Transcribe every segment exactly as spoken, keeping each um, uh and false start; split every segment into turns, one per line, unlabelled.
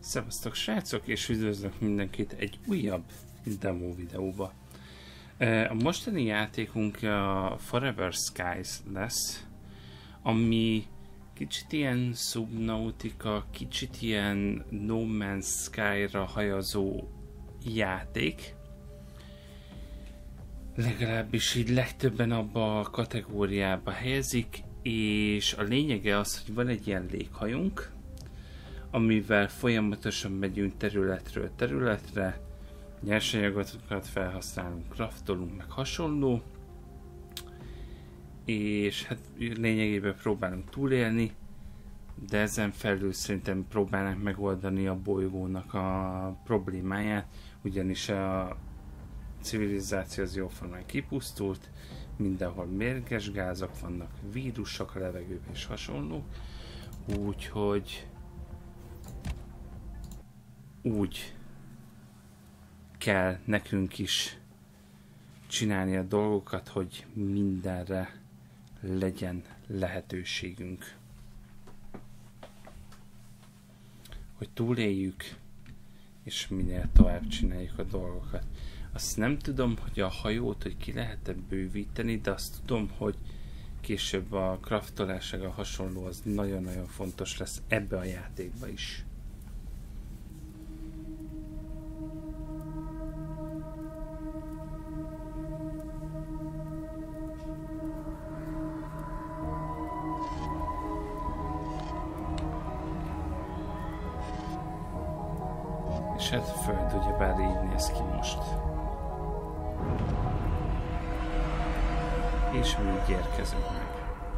Szevasztok srácok, és üdvözlök mindenkit egy újabb demo videóba. A mostani játékunk a Forever Skies lesz, ami kicsit ilyen Subnautica, kicsit ilyen No Man's Sky-ra hajazó játék. Legalábbis így legtöbben abba a kategóriába helyezik, és a lényege az, hogy van egy ilyen léghajunk, amivel folyamatosan megyünk területről területre, nyersanyagokat felhasználunk, craftolunk, meg hasonló, és hát lényegében próbálunk túlélni, de ezen felül szerintem próbálnak megoldani a bolygónak a problémáját, ugyanis a civilizáció az jóformán kipusztult, mindenhol mérges gázok vannak, vírusok a levegőben és hasonló, úgyhogy úgy kell nekünk is csinálni a dolgokat, hogy mindenre legyen lehetőségünk. Hogy túléljük, és minél tovább csináljuk a dolgokat. Azt nem tudom, hogy a hajót, hogy ki lehet-e bővíteni, de azt tudom, hogy később a craftolásság a hasonló az nagyon-nagyon fontos lesz ebbe a játékba is. És hát a föld ugyebár így néz ki most. És mi így érkezünk meg.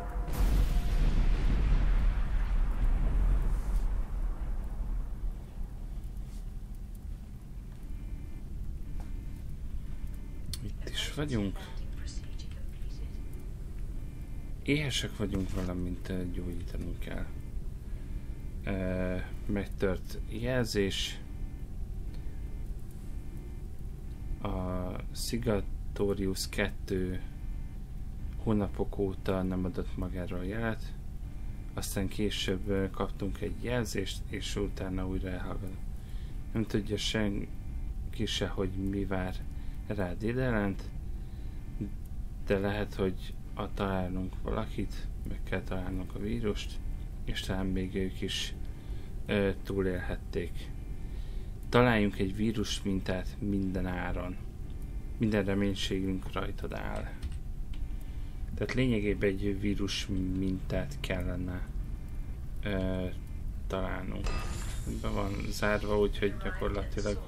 Itt is vagyunk. Éhesek vagyunk, valamint gyógyítanunk kell. Megtört jelzés. A Sigatorius kettő hónapok óta nem adott magáról jelet, aztán később kaptunk egy jelzést, és utána újra elhallgatott. Nem tudja senki se, hogy mi vár rád idelent, de lehet, hogy a találnunk valakit, meg kell találnunk a vírust, és talán még ők is ö, túlélhették. Találjunk egy vírus mintát minden áron. Minden reménységünk rajtad áll. Tehát lényegében egy vírus mintát kellene ö, találnunk. Be van zárva, úgyhogy gyakorlatilag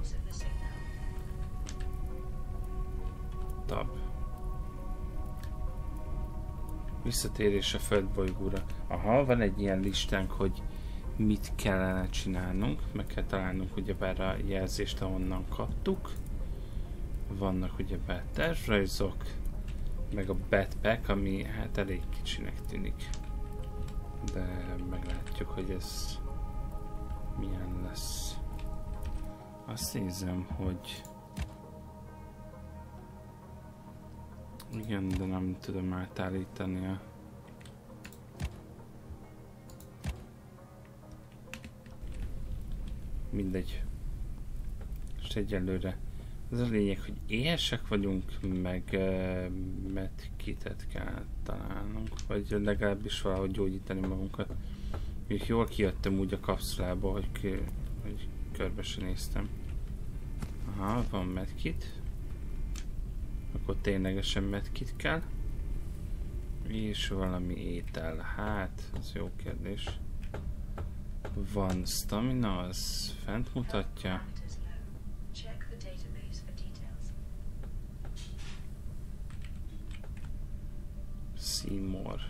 tab. Visszatérés a földbolygóra. Aha, van egy ilyen listánk, hogy mit kellene csinálnunk, meg kell találnunk ugyebár a jelzést, ahonnan kaptuk. Vannak ugyebár tervrajzok, meg a backpack, ami hát elég kicsinek tűnik. De meglátjuk, hogy ez milyen lesz. Azt nézem, hogy igen, de nem tudom átállítani a mindegy. És egyelőre az a lényeg, hogy éhesek vagyunk, meg uh, medkitet kell találnunk, vagy legalábbis valahogy gyógyítani magunkat. Még jól kijöttem úgy a kapszulába, hogy, hogy körbe se néztem. Aha, van medkit. Akkor ténylegesen medkit kell. És valami étel. Hát, ez jó kérdés. Van stamina, az fent mutatja. See more.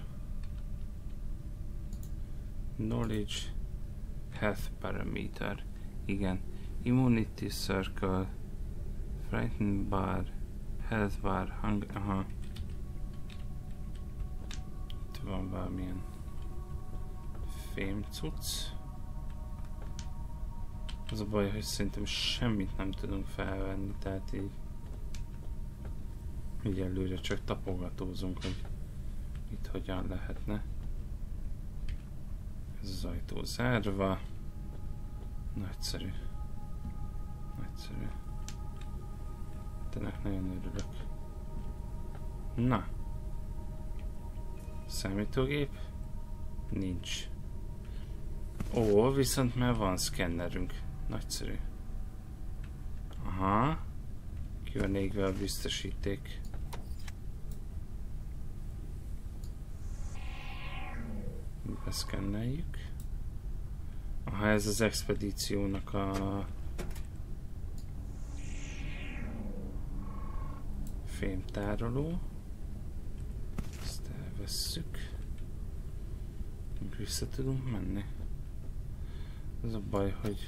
Knowledge, health parameter. Igen. Immunity circle, frightened bar, health bar, hung. Aha. Itt van valamilyen fém cucc. Az a baj, hogy szerintem semmit nem tudunk felvenni, tehát így így előre csak tapogatózunk, hogy itt hogyan lehetne. Ez az ajtó zárva. Nagyszerű. Nagyszerű. Ennek nagyon örülök. Na. Számítógép? Nincs. Ó, viszont már van szkennerünk. Nagyszerű. Aha. Ki van égve a biztosíték. Beszkenneljük. Aha, ez az expedíciónak a fémtároló. Ezt elvesszük. Vissza tudunk menni. Az a baj, hogy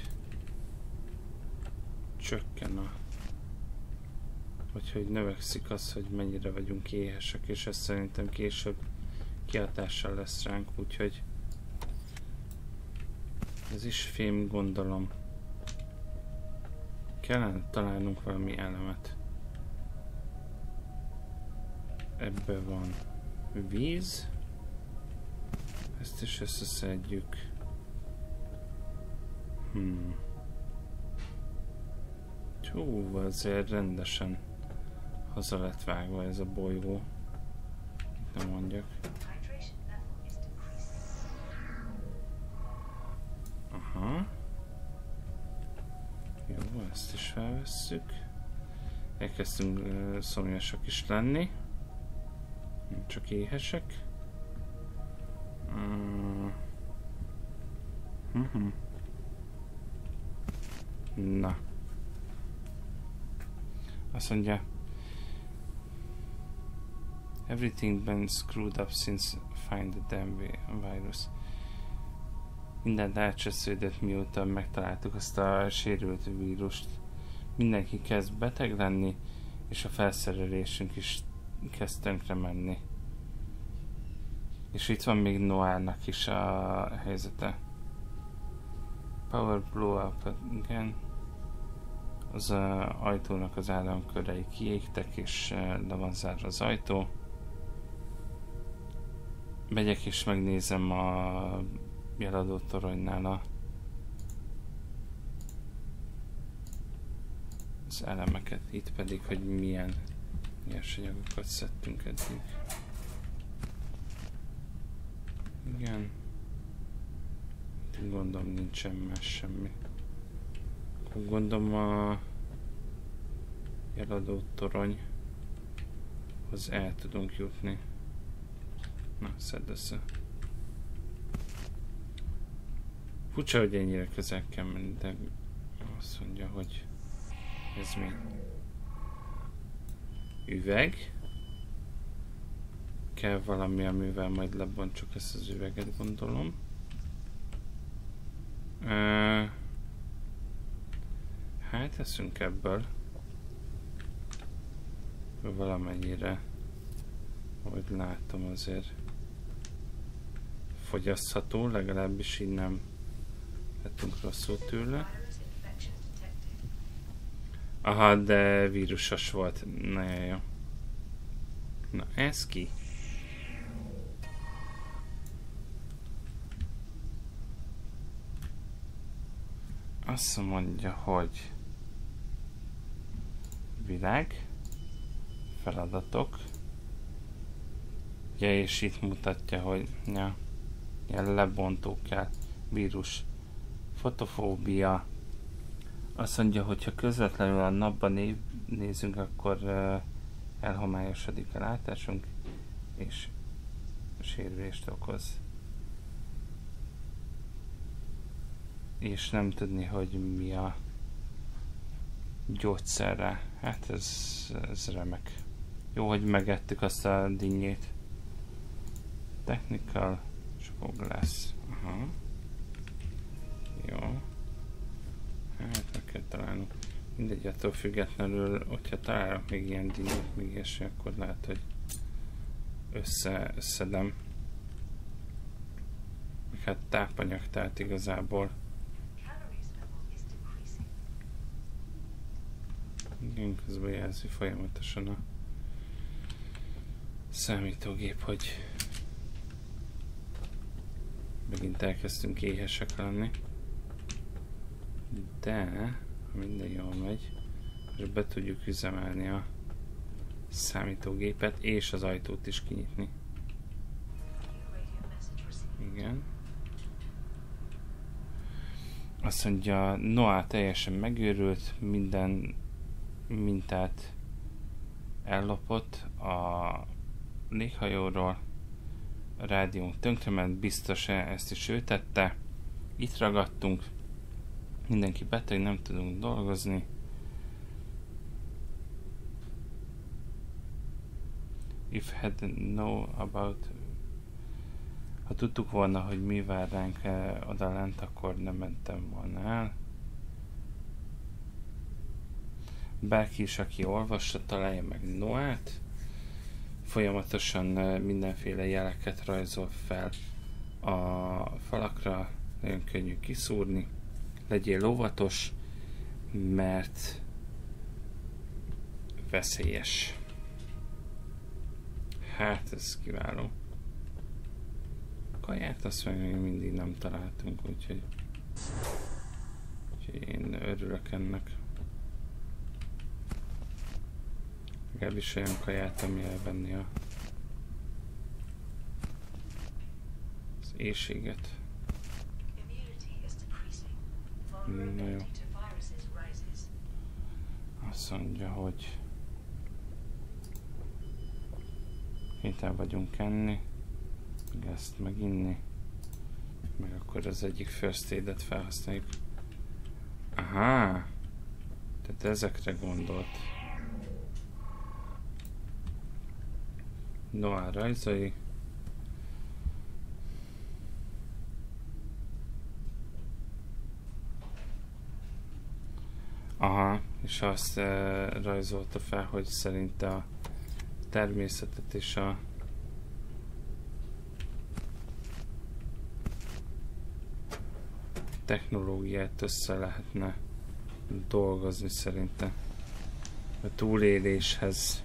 csökken a... vagy hogy növekszik az, hogy mennyire vagyunk éhesek, és ez szerintem később kihatással lesz ránk, úgyhogy ez is fém, gondolom. Kellene találnunk valami elemet. Ebben van víz. Ezt is összeszedjük. Hmm. Hú, azért rendesen haza lett vágva ez a bolygó. Nem mondjak. Aha. Jó, ezt is felvesszük. Elkezdtünk uh, szomjasak is lenni. Nem csak éhesek. Uh, uh-huh. Na. Azt mondja, everything been screwed up since find the damn virus. Mindent elcsesződött, mióta megtaláltuk azt a sérült vírust. Mindenki kezd beteg lenni, és a felszerelésünk is kezd tönkre menni. És itt van még Noárnak is a helyzete. Power blow up again. Az uh, ajtónak az államkörei kiégtek, és uh, le van zárva az ajtó. Megyek és megnézem a jeladó toronynál a az elemeket. Itt pedig, hogy milyen nyersanyagokat szedtünk eddig. Igen. Gondolom nincsen más semmi. Akkor gondolom a jeladó toronyhoz el tudunk jutni. Na, szedd össze. Furcsa, hogy ennyire közel kell menni, de azt mondja, hogy ez mi? Üveg. Kell valami, amivel majd lebontsuk ezt az üveget, gondolom. Uh, hát eszünk ebből. Valamennyire, ahogy látom, azért fogyasztható, legalábbis így nem lettünk rosszul tőle. Aha, de vírusos volt. Nagyon jó. Na, ez ki? Azt mondja, hogy világ, feladatok. Ja, és itt mutatja, hogy ja, ilyen lebontó kell, vírus, fotofóbia. Azt mondja, hogy ha közvetlenül a napban né nézünk, akkor uh, elhomályosodik a látásunk, és sérülést okoz. És nem tudni, hogy mi a gyógyszerre. Hát ez, ez remek. Jó, hogy megettük azt a dinnyét. Technical fog lesz. Aha. Jó. Hát meg kell találnunk. Mindegy, attól függetlenül, hogyha találok még ilyen dinnyét, még ilyesmi, akkor lehet, hogy összeszedem. Hát tápanyag, tehát igazából. Igen, közben jelzi folyamatosan a számítógép, hogy megint elkezdtünk éhesek lenni. de ha minden jól megy, és be tudjuk üzemelni a számítógépet, és az ajtót is kinyitni. Igen. Azt mondja, Noah teljesen megőrült, minden mintát ellopott a léghajóról, a rádiónk tönkrement, biztos-e ezt is ő tette. Itt ragadtunk, mindenki beteg, nem tudunk dolgozni. If had know about, ha tudtuk volna, hogy mi vár ránk oda lent, akkor nem mentem volna el. Bárki is, aki olvassa, találja meg Noát. Folyamatosan mindenféle jeleket rajzol fel a falakra, nagyon könnyű kiszúrni. Legyél óvatos, mert veszélyes. Hát ez kiváló. Kaját azt meg még mindig nem találtunk, úgyhogy, úgyhogy én örülök ennek. Legalábbis olyan kaját, ami elvenni a, az éhséget. Na jó. Azt mondja, hogy kénytelen vagyunk enni, meg ezt meginni, meg akkor az egyik first aid-et felhasználjuk. Aha! Tehát ezekre gondolt. Noah rajzai. Aha, és azt e, rajzolta fel, hogy szerinte a természetet és a technológiát össze lehetne dolgozni szerinte a túléléshez.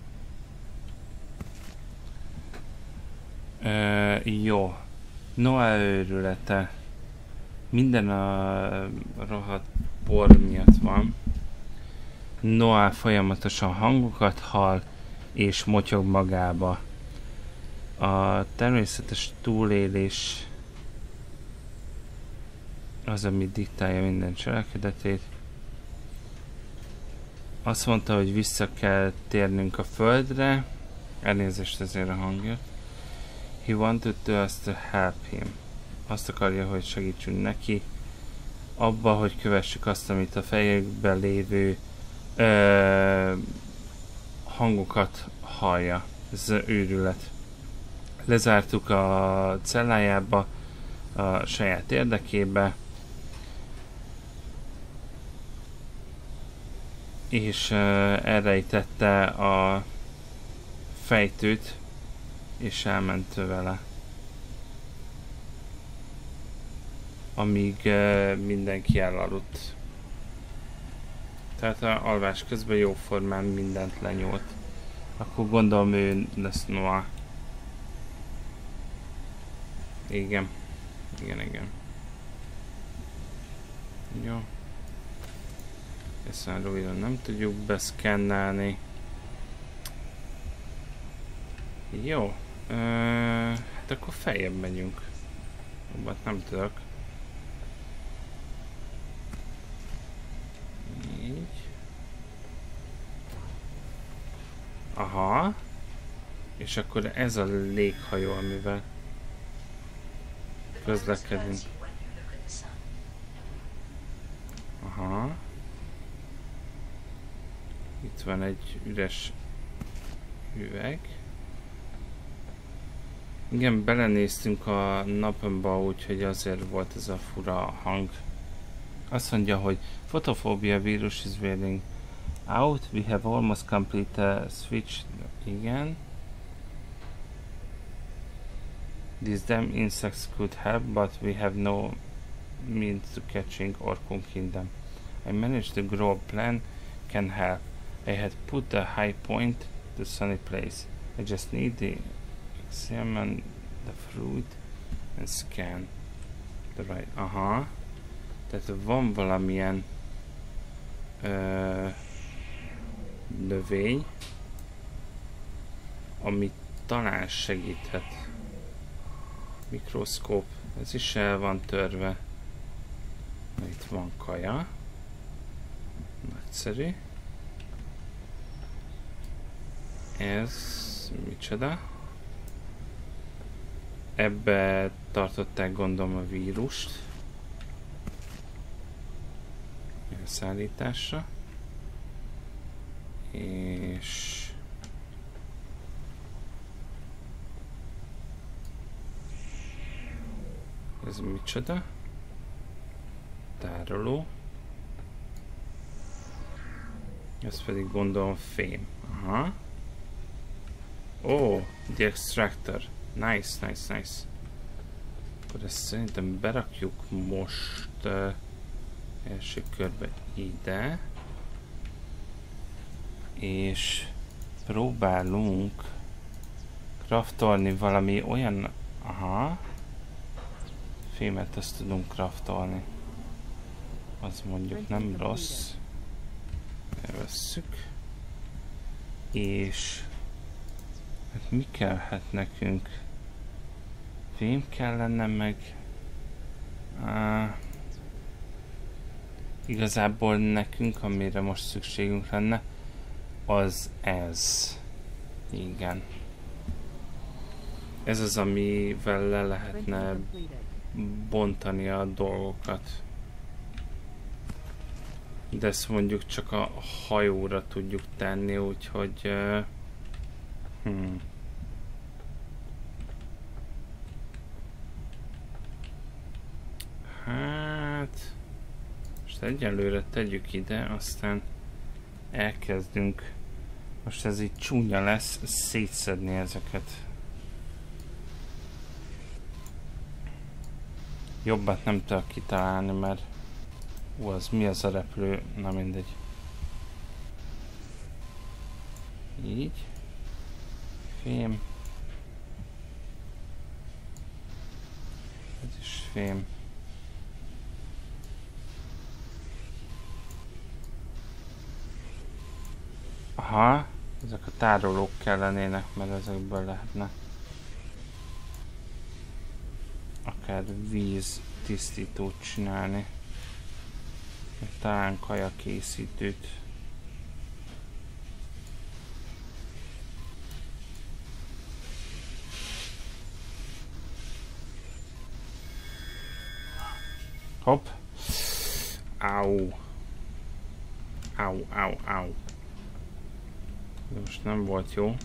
E, jó. Noah őrülete. Minden a rohadt por miatt van. Noah folyamatosan hangokat hall és motyog magába. A természetes túlélés az, ami diktálja minden cselekedetét. Azt mondta, hogy vissza kell térnünk a földre. Elnézést ezért a hangját. He wanted to us to help him. Azt akarja, hogy segítsünk neki abba, hogy kövessük azt, amit a fejükben lévő ö, hangokat hallja. Ez őrület. Lezártuk a cellájába a saját érdekébe, és uh, elrejtette a fejtőt, és elment vele. Amíg uh, mindenki elaludt. Tehát a alvás közben jóformán mindent lenyúlt. Akkor gondolom ő lesz Noah. Igen. Igen, igen. Jó. Ezt már újra nem tudjuk beszkennelni. Jó. Ö, hát akkor feljebb megyünk. Jobbat nem tudok. Így. Aha. És akkor ez a léghajó, amivel közlekedünk. Aha. Itt van egy üres üveg. Igen, belenéztünk a napomba, úgyhogy azért volt ez a fura hang. Azt mondja, hogy photophobia virus is wearing out. We have almost complete switch. Igen. These damn insects could help, but we have no means to catching or cooking them. I managed to grow a plant can help. I had put the high point to sunny place. I just need to examine the fruit and scan the right. Aha. Tehát van valamilyen ö, növény, ami talán segíthet. Mikroszkóp, ez is el van törve. Itt van kaja. Nagyszerű. Ez micsoda? Ebbe tartották gondolom a vírust. Elszállításra. És ez micsoda? Tároló. Ez pedig gondolom fém. Aha. Ó, oh, the extractor. Nice, nice, nice. Akkor ezt szerintem berakjuk most uh, első körbe ide. És próbálunk craftolni valami olyan... Aha. Fémet ezt tudunk craftolni. Az mondjuk nem rossz. Elvesszük. És... Hát mi kellhet nekünk? Fém kellene meg... Uh, igazából nekünk, amire most szükségünk lenne, az ez. Igen. Ez az, amivel le lehetne bontani a dolgokat. De ezt mondjuk csak a hajóra tudjuk tenni, úgyhogy... Uh, hmm. Hát... Most egyelőre tegyük ide, aztán elkezdünk. Most ez így csúnya lesz szétszedni ezeket. Jobbat nem tudok kitalálni, mert ó, az mi az a repülő? Na mindegy. Így. Fém. Ez is fém. Aha, ezek a tárolók kellenének, mert ezekből lehetne akár víz tisztítót csinálni. Talán kaja készítőt. Hopp. Au. Au, au, au. De most nem volt jó.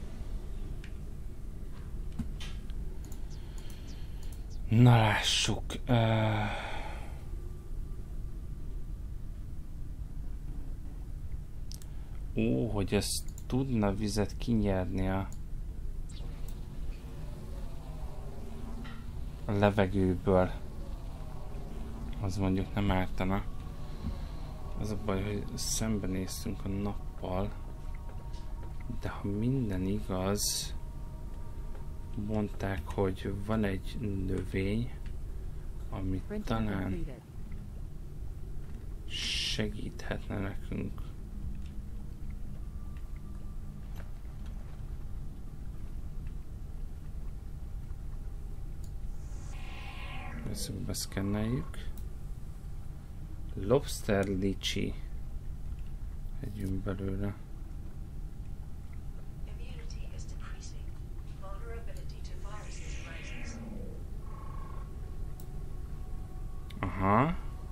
Na lássuk. Uh... Ó, hogy ez tudna vizet kinyerni a, a levegőből. Az mondjuk nem ártana. Az a baj, hogy szembenéztünk a nappal. De ha minden igaz, mondták, hogy van egy növény, ami talán segíthetne nekünk. Ezt beszkenneljük. Lobster lychee. Együnk belőle. Aha.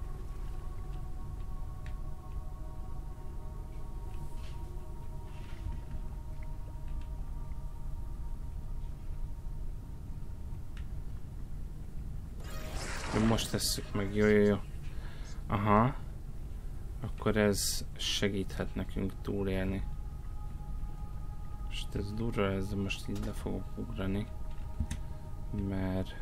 Most tesszük meg, jó, jó, jó. Aha. Akkor ez segíthet nekünk túlélni. Most ez durva, ez most így le fogok ugrani. Mert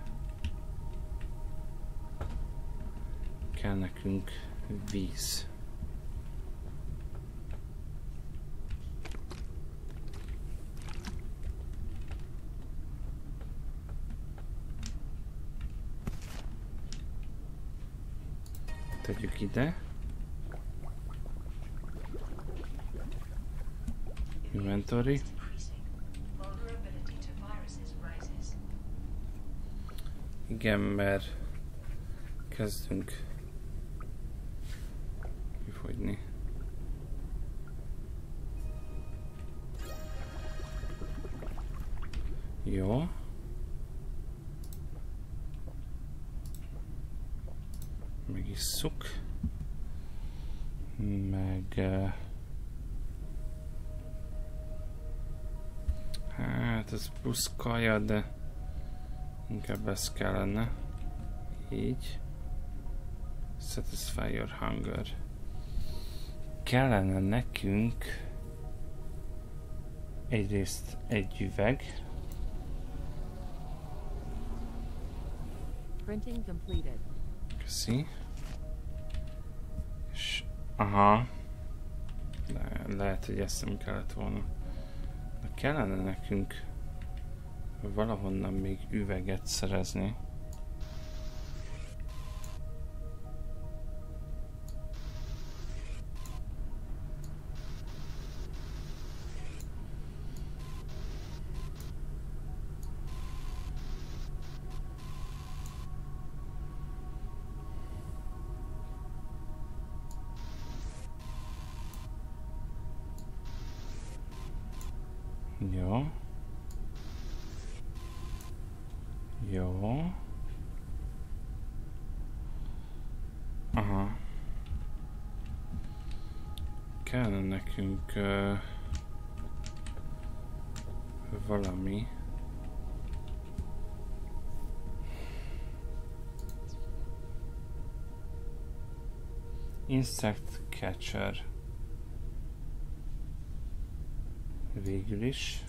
kell nekünk víz. Tegyük ide. Inventory. Igen, mert kezdünk kifogyni. Jó. Megisszuk. Meg... Uh, hát ez plusz kaja, de inkább ez kellene. Így. Satisfy your hunger. Kellene nekünk egyrészt egy üveg.
Printing completed.
Köszi. És aha. Le, lehet, hogy ezt nem kellett volna. De kellene nekünk valahonnan még üveget szerezni. Jó. Jó. Aha. Kellene nekünk uh, valami. Insect catcher. Végül is.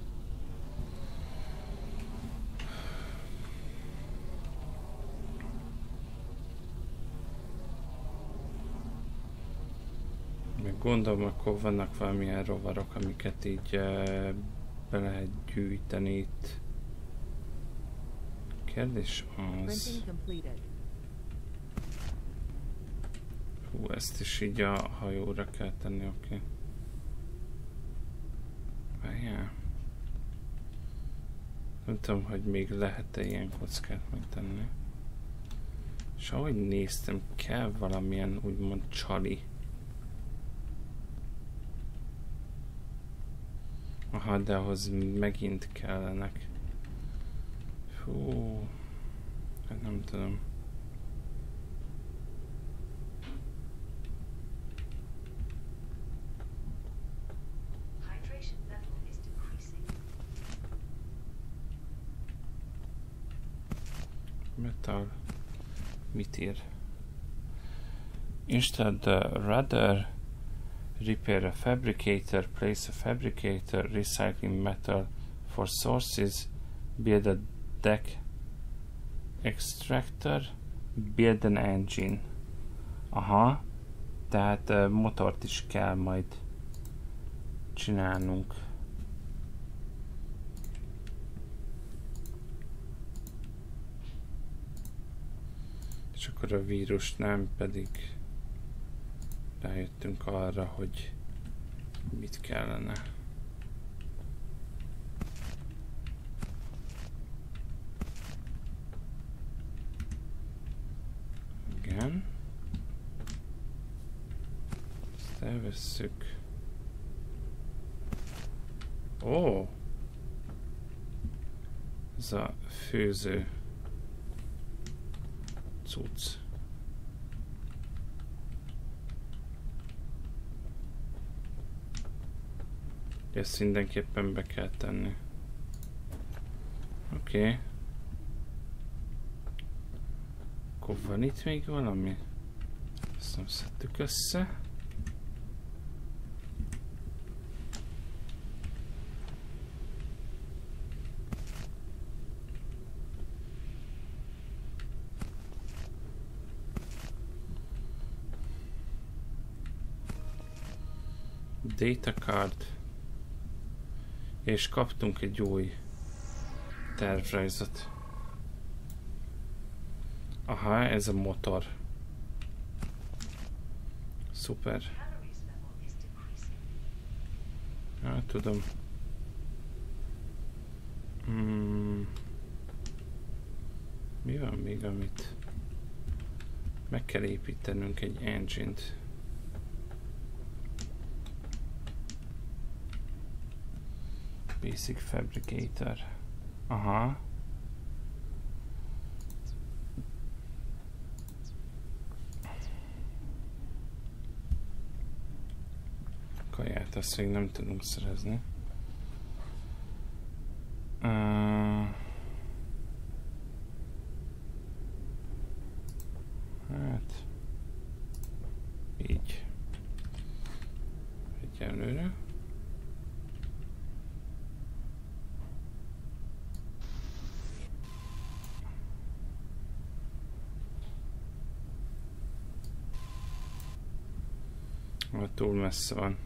Meg gondolom, akkor vannak valamilyen rovarok, amiket így uh, be lehet gyűjteni itt. Kérdés az... Hú, ezt is így a hajóra kell tenni, oké. Okay. Várjál. Nem tudom, hogy még lehet-e ilyen kockát megtenni. És ahogy néztem, kell valamilyen úgymond csali. Aha, de ahhoz megint kellenek. Fú, hát nem tudom. Metal. Mit ír? Instead, uh, rather repair a fabricator, place a fabricator, recycling metal for sources, build a deck extractor, build an engine. Aha, tehát uh, motort is kell majd csinálnunk. És akkor a vírusnál pedig rájöttünk arra, hogy mit kellene. Igen. Ezt elvesszük. Ó! Ez a főző cucc. Ezt mindenképpen be kell tenni. Oké. Okay. Akkor van itt még valami? Ezt nem szedtük össze. Data card. És kaptunk egy új tervrajzot. Aha, ez a motor. Szuper. Ja, tudom. Hmm. Mi van még, amit meg kell építenünk egy engine-t? Basic Fabricator. Aha. Kaját azt még nem tudunk szerezni. Uh, hát így egyelőre. Ah, túl messze van.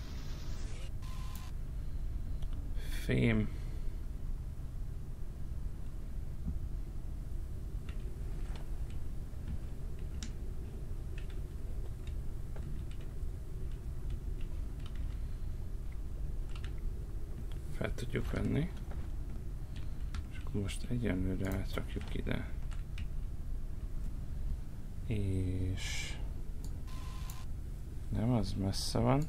Fém. Fel tudjuk venni. És akkor most egyenlőre átrakjuk ide. És nem, az messze van.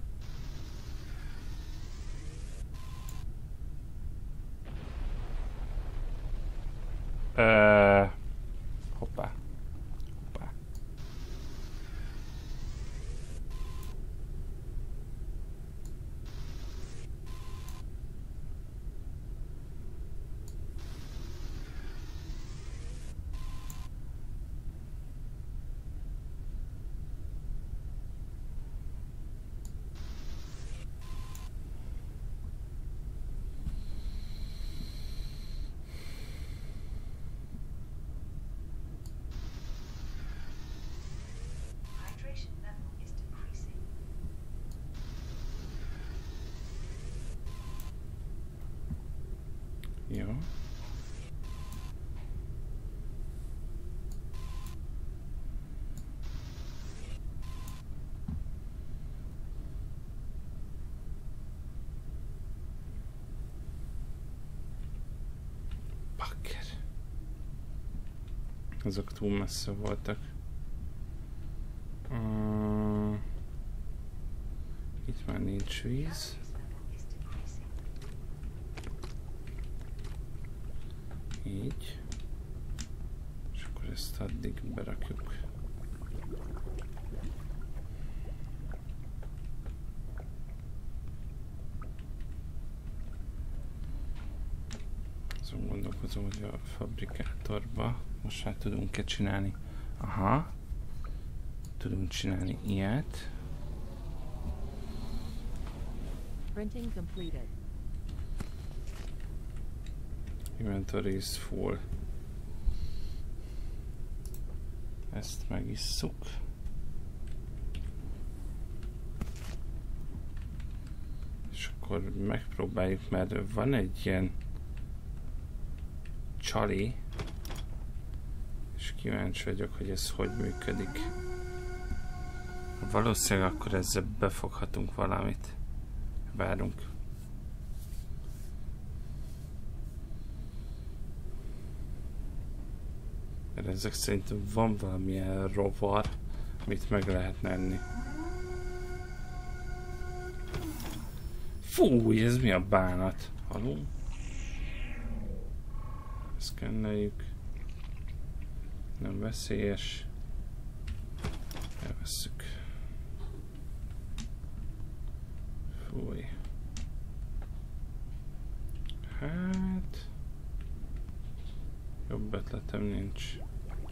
Uh, hoppá. Hoppá. Jó. Bakker. Azok túl messze voltak. Uh, itt már nincs víz. Így. És akkor ezt addig berakjuk. Azon gondolkozom, hogy a fabrikátorba most már tudunk-e csinálni. Aha. Tudunk csinálni ilyet.
Printing completed.
Inventory is full. Ezt megisszuk. És akkor megpróbáljuk, mert van egy ilyen csali, és kíváncsi vagyok, hogy ez hogy működik. Valószínűleg akkor ezzel befoghatunk valamit. Várunk. Mert ezek szerintem van valamilyen rovar, amit meg lehetne enni. Fúj, ez mi a bánat? Haló? Szkenneljük. Nem veszélyes. Elvesszük. Fúj. Hát... jobb ötletem nincs.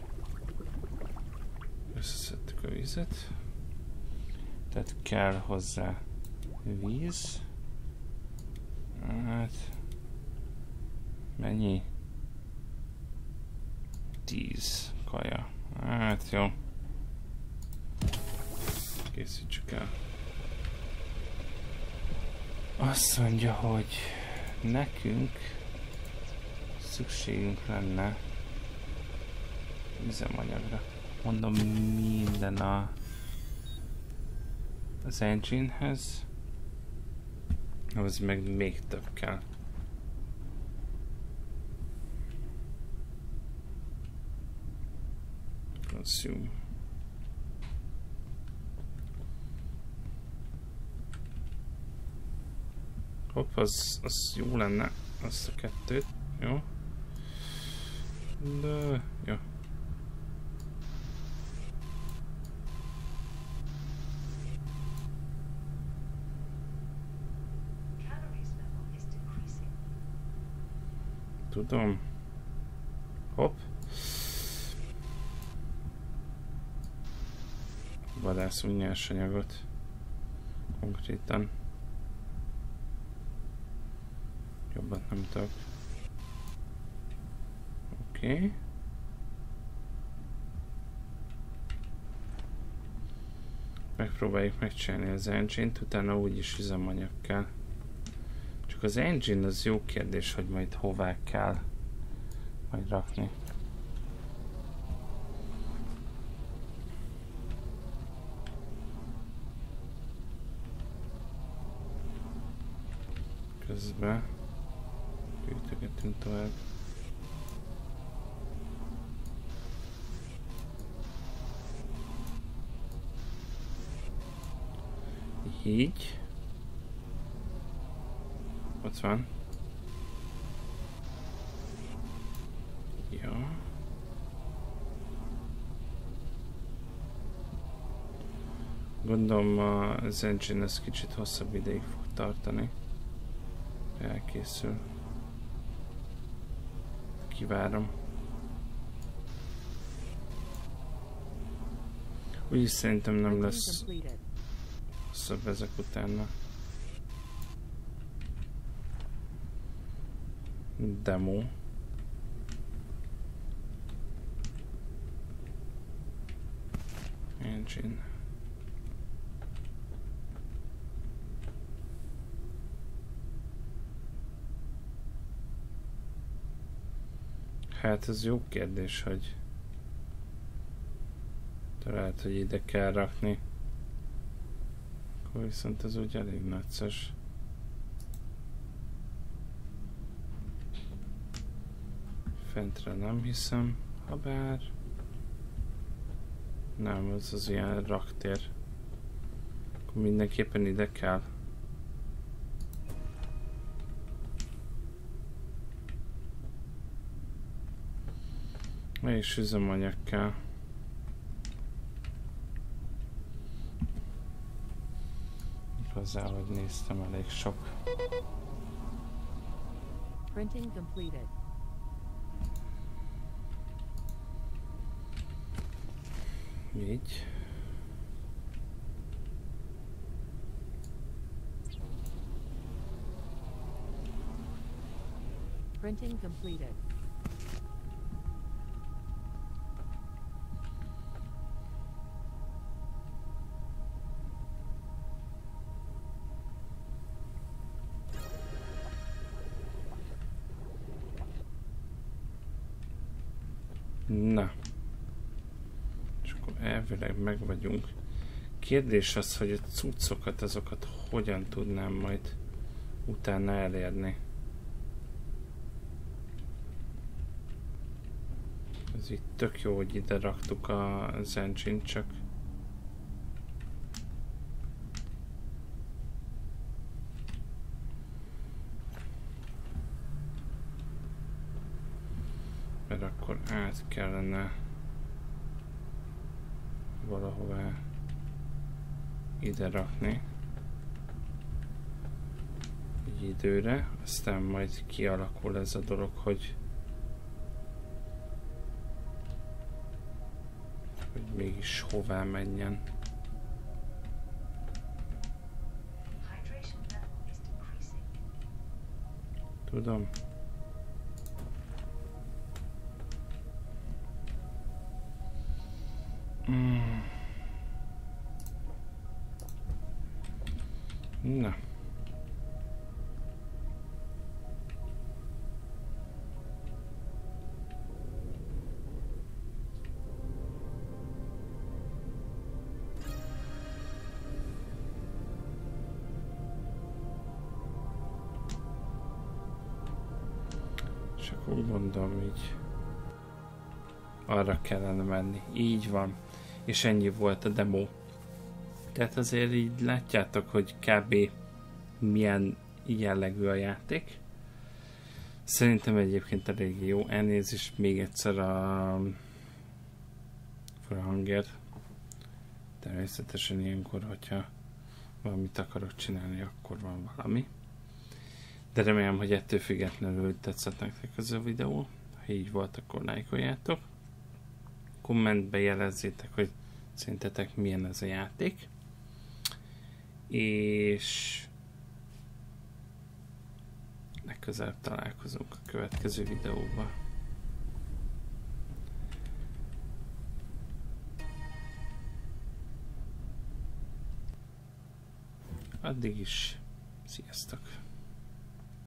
Összeszedtük a vízet. Tehát kell hozzá víz. Hát... mennyi? tíz kaja. Hát jó. Készítsük el. Azt mondja, hogy nekünk szükségünk lenne üzemanyagra. Mondom, minden a az engine-hez. Az meg még több kell. Consume. Hopp, az, az jó lenne, azt a kettőt, jó? De, jó. Tudom. Hopp. Vadászunk nyersanyagot. Konkrétan. Jobbat nem tudok. Oké. Okay. Megpróbáljuk megcsinálni az engine-t, utána úgyis üzemanyag kell. Csak az engine az jó kérdés, hogy majd hová kell majd rakni. Közben gyűjtögetünk tovább. Így. Ott van. Ja. Gondolom az engine ez kicsit hosszabb ideig fog tartani. Elkészül. Kivárom. Úgyis szerintem nem lesz hosszabb ezek utána. Demo. Engine. Hát ez jó kérdés, hogy lehet, hogy ide kell rakni. Akkor viszont ez úgy elég nagyszos. Fentre nem hiszem, habár nem, ez az ilyen raktér. Akkor mindenképpen ide kell. És üzemanyag kell. Hozzá, hogy néztem, elég sok.
Printing completed.
Így.
Printing completed.
Na. És akkor elvileg meg vagyunk. Kérdés az, hogy a cuccokat, azokat hogyan tudnám majd utána elérni. Ez itt tök jó, hogy ide raktuk az engine, csak mert akkor át kellene valahová ide rakni egy időre, aztán majd kialakul ez a dolog, hogy hogy mégis hová menjen. Tudom. Mm. Na. Akkor gondolom így arra kellene menni. Így van. És ennyi volt a demo. Tehát azért így látjátok, hogy kb. Milyen jellegű a játék. Szerintem egyébként elég jó. Elnézést még egyszer a hangért. Természetesen ilyenkor, hogyha valamit akarok csinálni, akkor van valami. De remélem, hogy ettől függetlenül tetszett nektek ez a videó. Ha így volt, akkor lájkoljátok. Kommentbe jelezzétek, hogy szerintetek milyen ez a játék. És legközelebb találkozunk a következő videóban. Addig is